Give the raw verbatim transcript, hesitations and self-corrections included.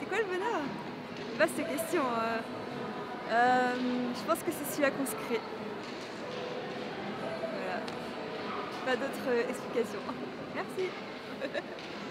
quoi le bonheur? Vaste question. Euh, euh, je pense que c'est celui-là qu'on se crée. Voilà. Pas d'autres euh, explications. Merci.